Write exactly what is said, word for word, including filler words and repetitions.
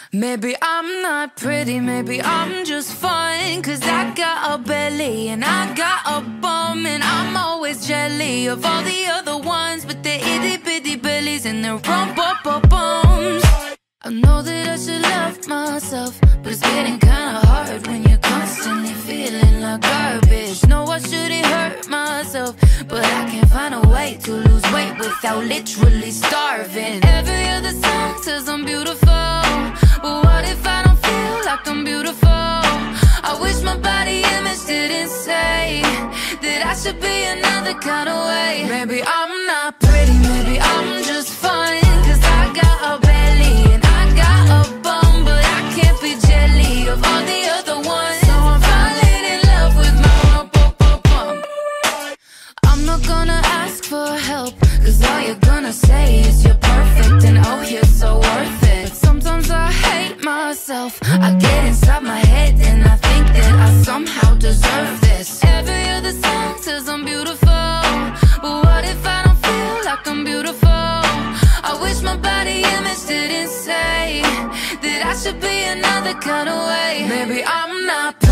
Maybe I'm not pretty, maybe I'm just fine, 'cause I got a belly and I got a bum, and I'm always jelly of all the other ones with their itty bitty bellies and their rump up up bums. I know that I should love myself, but it's getting kinda hard when you're constantly feeling like garbage. No, I shouldn't hurt myself, but I can't find a way to lose weight without literally starving. Every other song says I'm beautiful, but what if I don't feel like I'm beautiful? I wish my body image didn't say that I should be another kind of way. Maybe I'm not pretty, maybe I'm just fine, 'cause I got a belly and I got a bum, but I can't be jelly of all the other ones. So I'm falling in love with my rump up up bum. I'm not gonna ask for help, 'cause all you're gonna say is you're perfect and oh you're so worth it. But sometimes I hate myself, I get inside my head and I think that I somehow deserve this. Every other song says I'm beautiful, but what if I don't feel like I'm beautiful? I wish my body image didn't say that I should be another kind of way. Maybe I'm not